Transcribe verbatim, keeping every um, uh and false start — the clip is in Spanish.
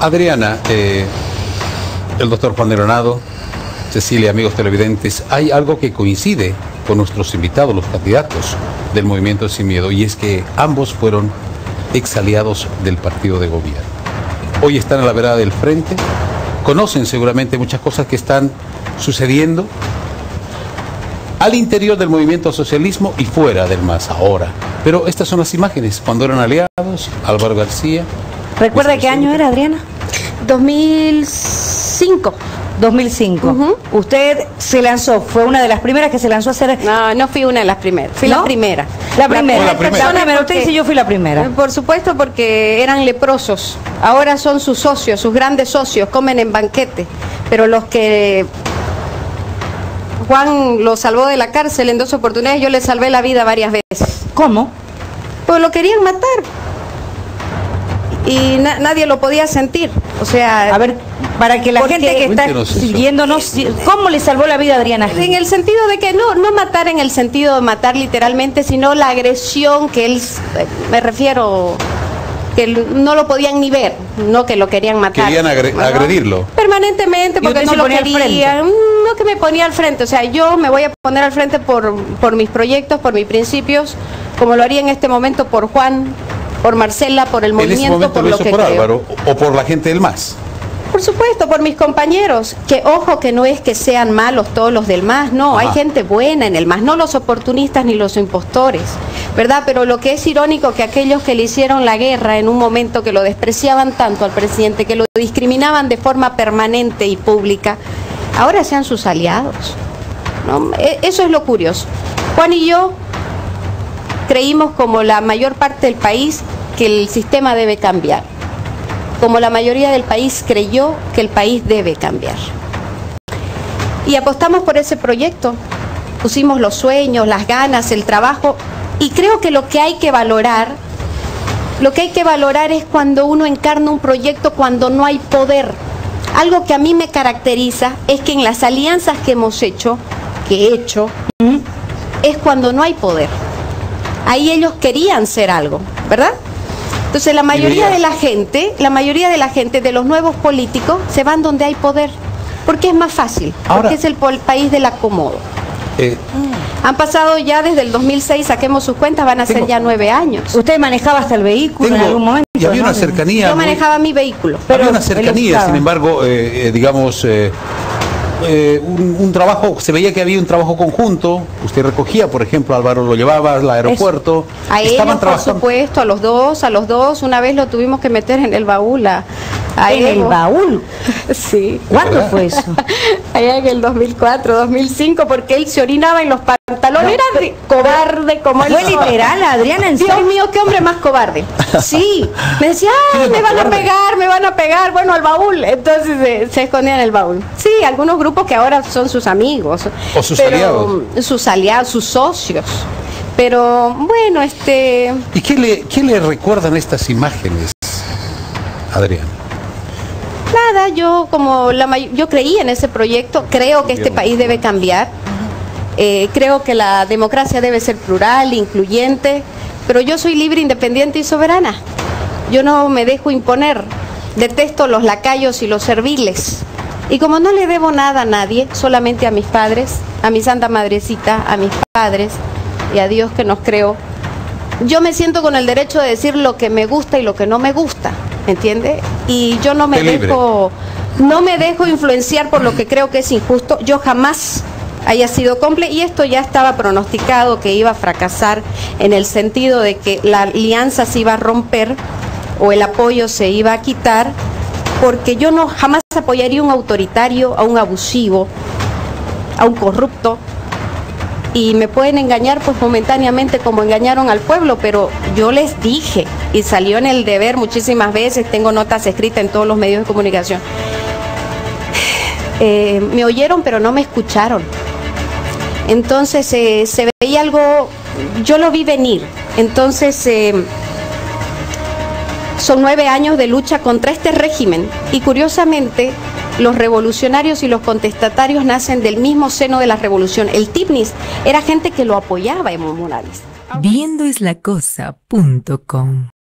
Adriana, eh, el doctor Juan de Granado, Cecilia, amigos televidentes, hay algo que coincide con nuestros invitados, los candidatos del Movimiento Sin Miedo, y es que ambos fueron exaliados del partido de gobierno. Hoy están a la vereda del frente, conocen seguramente muchas cosas que están sucediendo al interior del movimiento socialismo y fuera del MAS ahora. Pero estas son las imágenes, cuando eran aliados, Álvaro García. ¿Recuerda qué año era, Adriana? dos mil cinco. dos mil cinco. Uh-huh. Usted se lanzó, fue una de las primeras que se lanzó a hacer... No, no fui una de las primeras, fui ¿No? la primera. La primera. La primera. La primera. Usted dice yo fui la primera. Por supuesto, porque eran leprosos. Ahora son sus socios, sus grandes socios, comen en banquete. Pero los que Juan lo salvó de la cárcel en dos oportunidades, yo le salvé la vida varias veces. ¿Cómo? Pues lo querían matar. Y na nadie lo podía sentir. O sea, a ver, para que la porque, gente que está siguiéndonos, ¿cómo le salvó la vida a Adriana Gil? En el sentido de que no, no matar en el sentido de matar literalmente, sino la agresión que él, me refiero, que él, no lo podían ni ver, no que lo querían matar. Querían agre ¿no? agredirlo. Permanentemente, porque no lo querían, no que me ponía al frente, o sea, yo me voy a poner al frente por, por mis proyectos, por mis principios, como lo haría en este momento por Juan, por Marcela, por el movimiento, en ese momento por lo lo hizo que por creo. Álvaro o por la gente del MAS. Por supuesto, por mis compañeros, que ojo que no es que sean malos todos los del MAS, no, Ajá. hay gente buena en el MAS, no los oportunistas ni los impostores, ¿verdad? Pero lo que es irónico que aquellos que le hicieron la guerra en un momento, que lo despreciaban tanto al presidente, que lo discriminaban de forma permanente y pública, ahora sean sus aliados, ¿no? Eso es lo curioso. Juan y yo creímos, como la mayor parte del país, que el sistema debe cambiar. Como la mayoría del país creyó que el país debe cambiar. Y apostamos por ese proyecto. Pusimos los sueños, las ganas, el trabajo. Y creo que lo que hay que valorar, lo que hay que valorar es cuando uno encarna un proyecto cuando no hay poder. Algo que a mí me caracteriza es que en las alianzas que hemos hecho, que he hecho, es cuando no hay poder. Ahí ellos querían ser algo, ¿verdad? Entonces la mayoría de la gente, la mayoría de la gente, de los nuevos políticos, se van donde hay poder, porque es más fácil, Ahora, porque es el país del acomodo. Eh, Han pasado ya desde el dos mil seis, saquemos sus cuentas, van a tengo, ser ya nueve años. ¿Usted manejaba hasta el vehículo tengo, en algún momento? Y había ¿no? una cercanía. Yo manejaba muy, mi vehículo. Pero había una cercanía, sin embargo, eh, eh, digamos... Eh, Eh, un, un trabajo, se veía que había un trabajo conjunto. Usted recogía, por ejemplo, Álvaro lo llevaba al aeropuerto. Eso. A ellos, por supuesto, a los dos, a los dos. Una vez lo tuvimos que meter en el baúl. A, a ¿En el baúl? Sí. ¿Cuándo fue eso? Allá en el dos mil cuatro, dos mil cinco, porque él se orinaba en los pantalones. Era de cobarde como él. ¿Fue literal, Adriana? ¿En Dios serio? mío, qué hombre más cobarde. Sí. Me decía, ah, me van cobarde? a pegar, me van a pegar. Bueno, al baúl. Entonces eh, se escondía en el baúl. Sí, algunos grupos que ahora son sus amigos. O sus pero, aliados. Sus aliados, sus socios. Pero, bueno, este... ¿Y qué le, qué le recuerdan estas imágenes, Adriana? Nada, yo como la may yo creí en ese proyecto, creo que este país debe cambiar, eh, creo que la democracia debe ser plural, incluyente, pero yo soy libre, independiente y soberana. Yo no me dejo imponer, detesto los lacayos y los serviles. Y como no le debo nada a nadie, solamente a mis padres, a mi Santa Madrecita, a mis padres y a Dios que nos creó, yo me siento con el derecho de decir lo que me gusta y lo que no me gusta, ¿entiende? Y yo no me dejo, no me dejo influenciar por lo que creo que es injusto. Yo jamás haya sido cómplice, y esto ya estaba pronosticado que iba a fracasar, en el sentido de que la alianza se iba a romper o el apoyo se iba a quitar, porque yo no jamás apoyaría a un autoritario, a un abusivo, a un corrupto. Y me pueden engañar pues momentáneamente como engañaron al pueblo, pero yo les dije, y salió en El Deber muchísimas veces, tengo notas escritas en todos los medios de comunicación, eh, me oyeron pero no me escucharon. Entonces eh, se veía algo, yo lo vi venir. Entonces eh, son nueve años de lucha contra este régimen, y curiosamente los revolucionarios y los contestatarios nacen del mismo seno de la revolución. El Tipnis era gente que lo apoyaba, Evo Morales. viendo es la cosa punto com